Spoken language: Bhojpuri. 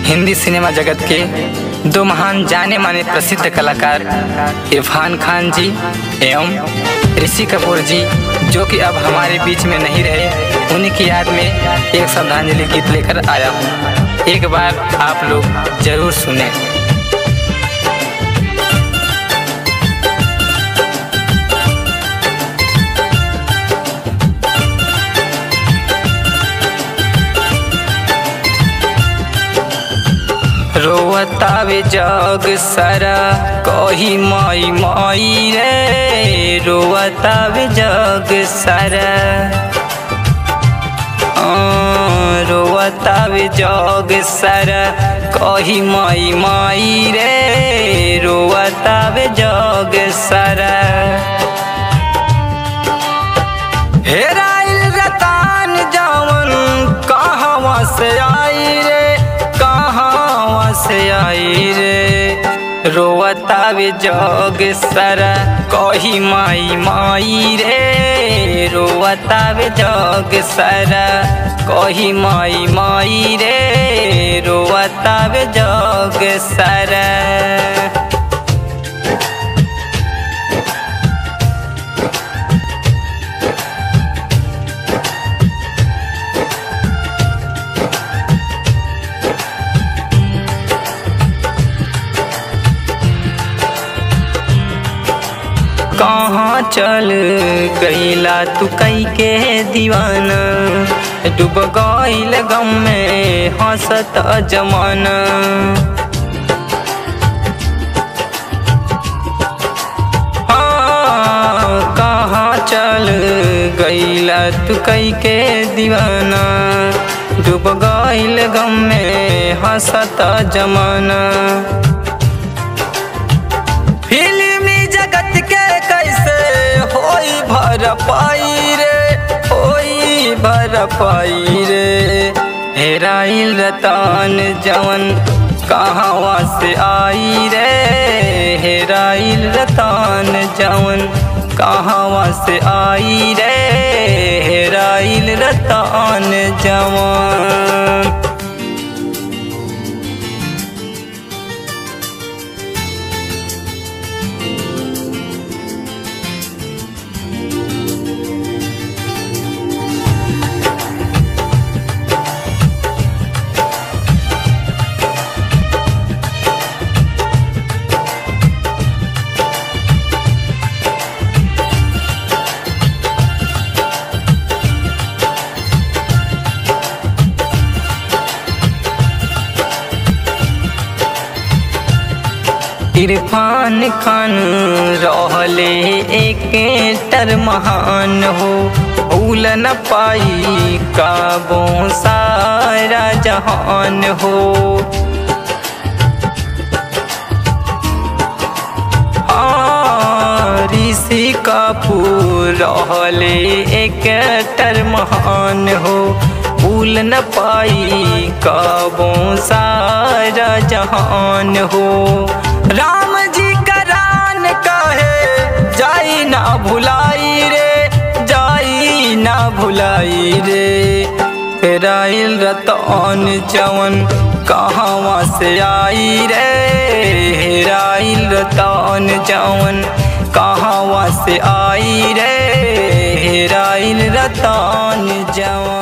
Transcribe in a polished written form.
हिंदी सिनेमा जगत के दो महान जाने माने प्रसिद्ध कलाकार इरफान खान जी एवं ऋषि कपूर जी, जो कि अब हमारे बीच में नहीं रहे, उन्हीं की याद में एक श्रद्धांजलि गीत लेकर आया हूँ। एक बार आप लोग जरूर सुने। रोवतावे जग सारा कही माई माई रे, रोवतावे जग सारा, रोवतावे जग सारा कही माई माई रे, रोवतावे जग सारा। हेराइल रतन जवन कहवा से आई रे, से आई रे, रोवतावे जग सारा कही माई माई रे, रोवतावे जग सारा कही माई माई रे, रोवतावे जग सारा। कहाँ चल गईला तू कई के दीवाना, डूब गईल गम में हंसत जमाना। हाँ, कहाँ चल गईला तू कई के दीवाना, डूब गईल गम में हंसत जमाना। भरपाई रे, होई भरपाई रे, हेराइल रतन जवन कहवा से आई रे, हेराइल रतन जवन कहवा से आई रे, हेराइल रतन जवन। इरफान खान रहले एक महान हो, भूल न पाई काबो सारा जहान हो। ऋषि कपूर रहले एक महान हो, भूल न पाई काबो सारा जहान हो। राम जी करान कहे जाई ना भुलाई रे, जाई ना भुलाई रे, हेराइल रतन जवन कहवा से आई रे, हेराइल रतन जवन कहवा से आई रे, हेराइल रतन जवन।